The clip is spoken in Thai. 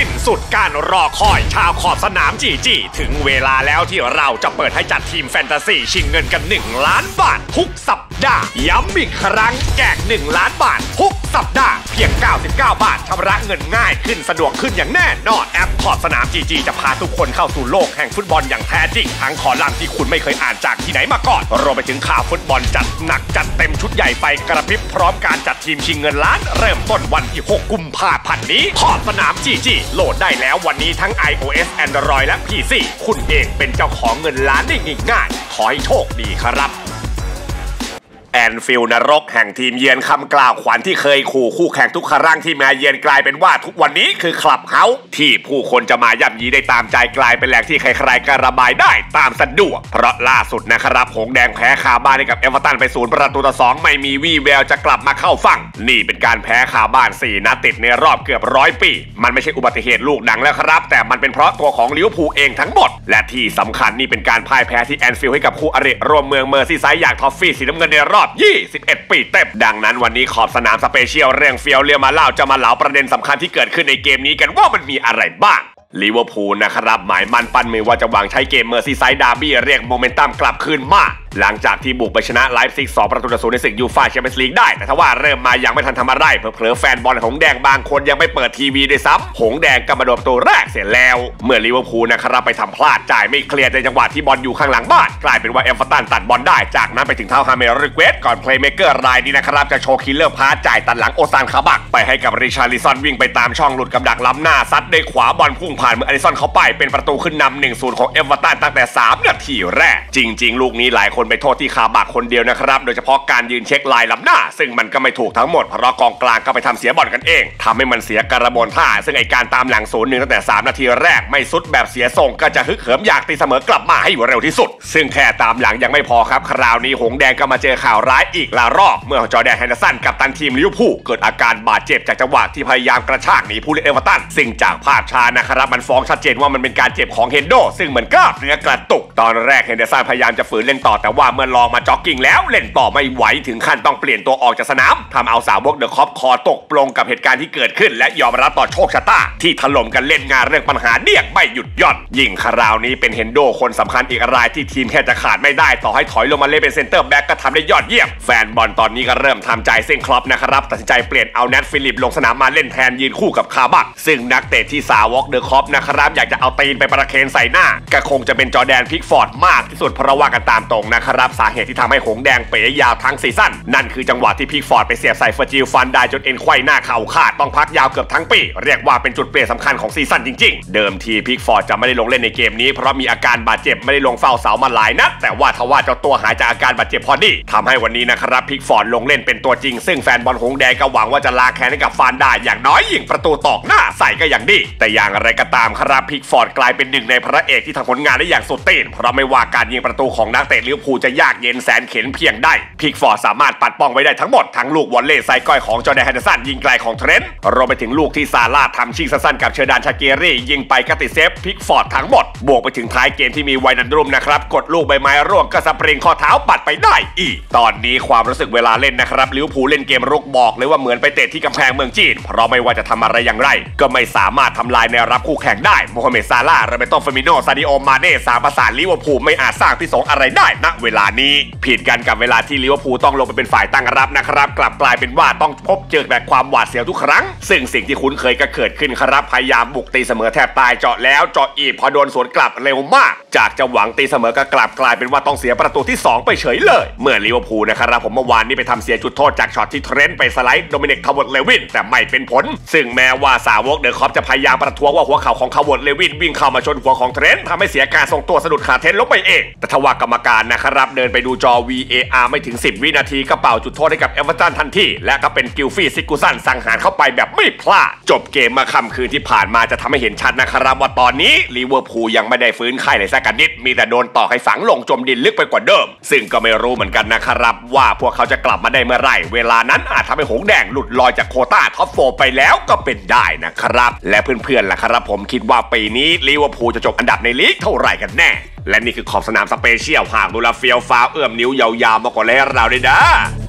สิ้นสุดการรอคอยชาวขอบสนามจีถึงเวลาแล้วที่เราจะเปิดให้จัดทีมแฟนตาซีชิงเงินกัน1 ล้านบาททุกสัปดาห์ย้ำอีกครั้งแจก1 ล้านบาททุกสัปดาห์เพียง99 บาทชำระเงินง่ายขึ้นสะดวกขึ้นอย่างแน่นอนแอปขอบสนามจีจะพาทุกคนเข้าสู่โลกแห่งฟุตบอลอย่างแท้จริงทั้งคอลัมน์ที่คุณไม่เคยอ่านจากที่ไหนมาก่อนรวมไปถึงข่าวฟุตบอลจัดหนักจัดเต็มชุดใหญ่ไฟกระพริบพร้อมการจัดทีมชิงเงินล้านเริ่มต้นวันที่6 กุมภาพันธ์นี้ขอบสนามจีโหลดได้แล้ววันนี้ทั้ง iOS Android และ PC คุณเองเป็นเจ้าของเงินล้านได้ง่ายๆขอให้โชคดีครับแอนฟิลด์นรกแห่งทีมเยือนคำกล่าวขวัญที่เคยขู่คู่แข่งทุกครั้งที่มาเยือนกลายเป็นว่าทุกวันนี้คือคลับเฮาส์ที่ผู้คนจะมาย่ำยีได้ตามใจกลายเป็นแหล่งที่ใครๆก็ระบายได้ตามสะดวกเพราะล่าสุดนะครับหงแดงแพ้คาบ้านให้กับเอเวอร์ตันไป0-2ไม่มีวี่แววจะกลับมาเข้าฝั่งนี่เป็นการแพ้คาบ้าน4 นัดติดในรอบเกือบ100 ปีมันไม่ใช่อุบัติเหตุลูกดังแล้วครับแต่มันเป็นเพราะตัวของลิเวอร์พูลเองทั้งหมดและที่สำคัญนี่เป็นการพ่ายแพ้ที่แอนฟิลด์ให้กับคู่อริร่วมเมืองเมอร์ซีไซด์อย่างทอฟฟี่สีน้ำเงินในรอบ21 ปีเต็มดังนั้นวันนี้ขอบสนามสเปเชียลเรื่องเฟียวเรียมาเล่าจะมาเล่าประเด็นสำคัญที่เกิดขึ้นในเกมนี้กันว่ามันมีอะไรบ้างลิเวอร์พูลนะครับหมายมั่นปั้นมือว่าจะวางใช้เกมเมอร์ซีไซด์ดาร์บี้เรียกโมเมนตัมกลับคืนมาหลังจากที่บุกไปชนะไลฟ์ซิก2-0ในศึกยูฟ่าแชมเปี้ยนส์ลีกได้แต่ถ้าว่าเริ่มมายังไม่ทันทำอะไรเผลอแฟนบอลหงแดงบางคนยังไม่เปิดทีวีด้วยซ้ำหงแดงก็มาโดนประตูแรกเสร็จแล้วเมื่อลิเวอร์พูลนะครับไปทำพลาดจ่ายไม่เคลียร์ในจังหวะที่บอลอยู่ข้างหลังบ้านกลายเป็นว่าเอเวอร์ตันตัดบอลได้จากนั้นไปถึงเท้าฮาเมริเกตก่อนเพลย์เมเกอร์รายนี้นะครับจะโชว์คิลเลอร์พาสจ่ายตัดหลังโอซานคาบักไปให้กับริชาร์ลิซอนวิ่งไปตามช่องหลุดกับดักล้ำหน้าซัดด้วยขวาบอลพุ่งผ่านมืออลิซอนเข้าไปเป็นประตูขึ้นนำ 1-0 ของเอเวอร์ตันตั้งแต่3 นาทีแรกจริงๆลูกนี้หลายคนไปโทษที่คาบักคนเดียวนะครับโดยเฉพาะการยืนเช็คลายล้ำหน้าซึ่งมันก็ไม่ถูกทั้งหมดเพราะกองกลางก็ไปทำเสียบอลกันเองทำให้มันเสียกระบวนท่าซึ่งไอการตามหลัง0-1ตั้งแต่3 นาทีแรกไม่สุดแบบเสียทรงก็จะฮึกเหิมอยากตีเสมอกลับมาให้เร็วที่สุดซึ่งแค่ตามหลังยังไม่พอครับคราวนี้หงแดงก็มาเจอข่าวร้ายอีกละรอบเมื่อจอร์แดน แฮนเดอร์สันกัปตันทีมลิเวอร์พูลเกิดอาการบาดเจ็บจากจังหวะที่พยายามกระชากหนีผู้เล่นเอเวอร์ตันซึ่งจากภาพช้านะครับมันฟ้องชัดเจนว่ามันเป็นการเจ็บของเฮนโดซึ่งเหมือนกล้ามเนื้อกระตุกตอนแรกเฮนเดอร์สันพยายามจะฝืนเล่นต่อแต่ว่าเมื่อลองมาจ็อกกิ้งแล้วเล่นต่อไม่ไหวถึงขั้นต้องเปลี่ยนตัวออกจากสนามทำเอาสาวกเดอะคอปคอตกปลงกับเหตุการณ์ที่เกิดขึ้นและยอมรับต่อโชคชะตาที่ถล่มกันเล่นงานเรื่องปัญหาเดี่ยงไม่หยุดหย่อนยิ่งคราวนี้เป็นเฮนโดคนสำคัญอีกรายที่ทีมแค่จะขาดไม่ได้ต่อให้ถอยลงมาเล่นเป็นเซนเตอร์แบ็กก็ทำได้ยอดเยี่ยมแฟนบอลตอนนี้ก็เริ่มทำใจเส้นคลอปนะครับตัดสินใจเปลี่ยนเอาแนทฟิลิปลงสนามมาเล่นแทนยืนคู่กับคาบักซึ่งนักเตะที่สาวกเดอะคอปนะครับอยากจะเอาตีนไปประเคนใส่หน้าก็คงจะเป็นจอร์แดนพิกฟอร์ดมากที่สุดเพราะว่ากันตามตรงนะครับสาเหตุที่ทำให้หงแดงเป๋ยาวทั้งซีซั่นนั่นคือจังหวะที่พิกฟอร์ดไปเสียบใส่เฟอร์จิลฟันได้จนเอ็นไขว้หน้าเข่าขาดต้องพักยาวเกือบทั้งปีเรียกว่าเป็นจุดเปลี่ยนสำคัญของซีซั่นจริงๆเดิมทีพิกฟอร์ดจะไม่ได้ลงเล่นในเกมนี้เพราะมีอาการบาดเจ็บไม่ได้ลงเฝ้าเสามาหลายนัดแต่ว่าทว่าเจ้าตัวหายจากอาการบาดเจ็บพอดีทำให้วันนี้นะครับพิกฟอร์ดลงเล่นเป็นตัวจริงซึ่งแฟนบอลหงแดงก็หวังว่าจะลาแค้นให้กับฟันได้อย่างน้อยยิงประตูตอกหน้าใส่ก็อย่างดีแต่อย่างไรก็ตามครับพิกฟอร์ดกลายเป็นหนึ่งในพระเอกที่ทำผลงานได้อย่างสุดตีนเพราะไม่ว่าการยิงประตูของนักเตะลิเวอร์พูลจะยากเย็นแสนเข็ญเพียงใดพิกฟอร์ดสามารถปัดป้องไว้ได้ทั้งหมดทั้งลูกวอลเลย์ไซก้อยของจอร์แดน แฮนเดอร์สันยิงไกลของเทรนต์รวมไปถึงลูกที่ซาร่าทำชิงสั้นๆกับเชอร์ดานชาเกรี่ยิงไปก็ติดเซฟพิกฟอร์ดทั้งหมดบวกไปถึงท้ายเกมที่มีไวนันดรุมนะครับกดลูกใบไม้ร่วงก็สปริงข้อเท้าปัดไปได้อีกตอนนี้ความรู้สึกเวลาเล่นนะครับลิเวอร์พูลเล่นเกมรุกบอกเลยว่าเหมือนไปเตะที่กำแพงเมืองจีนเพราะไม่ว่าจะทำอะไรอย่างไรก็ไม่สามารถทำลายแนวรับคู่แข่งได้โมฮัมเหม็ดซาร่าโรเบโต เฟอร์มิโน ซาดิโอ มาเน่สามประสานลิเวอร์พูลไม่อาจสร้างพิษสงอะไรได้ณเวลานี้ผิดกันกับเวลาที่ลิเวอร์พูลต้องลงไปเป็นฝ่ายตั้งรับนะครับกลับกลายเป็นว่าต้องพบเจอแบบความหวาดเสียวทุกครั้งซึ่งสิ่งที่คุ้นเคยก็เกิดขึ้นครับพยายามบุกตีเสมอแทบตายเจาะแล้วเจาะอีกพอโดนสวนกลับเร็วมากจากจะหวังตีเสมอก็กลับกลายเป็นว่าต้องเสียประตูที่2ไปเฉยเลยเมื่อลิเวอร์พูลนะครับผมเมื่อวานนี้ไปทำเสียจุดโทษจากช็อตที่เทรนต์ไปสไลด์โดมินิก คาร์เวิร์ต เลวินแต่ไม่เป็นผลซึ่งแม้ว่าสาวกเดอะคอปจะพยายามประท้วงว่าหัวเข่าของคาร์เวิร์ต เลวินวิ่งเข้ามาชนหัวของเทรนต์ทำให้เสียการทรงตัวสะดุดขาเทรนต์ลงไปเองแต่ทว่ากรรมการนะครับเดินไปดูจอ VAR ไม่ถึง10 วินาทีก็เป่าจุดโทษให้กับเอเวอร์ตันทันทีและก็เป็นกิลฟี่ ซิกูสันสังหารเข้าไปแบบไม่พลาดจบเกมมาค่ำคืนที่ผ่านมาจะทำให้เห็นชัดนะครับว่าตอนนี้ลิเวอร์พูลยังไม่ได้ฟื้นไข้เลยสักนิดมีแต่โดนตอกให้ฝังลงจมดินลึกไปกว่าเดิมซึ่งก็ไม่รู้เหมือนกันนะครับว่าพวกเขาจะกลับมาได้เมื่อไหร่เวลานั้นอาจทำให้หงแดงหลุดลอยจากโควต้าท็อป4ไปแล้วก็เป็นได้นะครับและเพื่อนๆล่ะครับผมคิดว่าปีนี้ลิเวอร์พูลจะจบอันดับในลีกเท่าไหร่กันแน่และนี่คือขอบสนามสเปเชียลหากดูแลเฟียวฟ้าเอื้อมนิ้วยาวๆมาก่อนแล้วเราได้นะ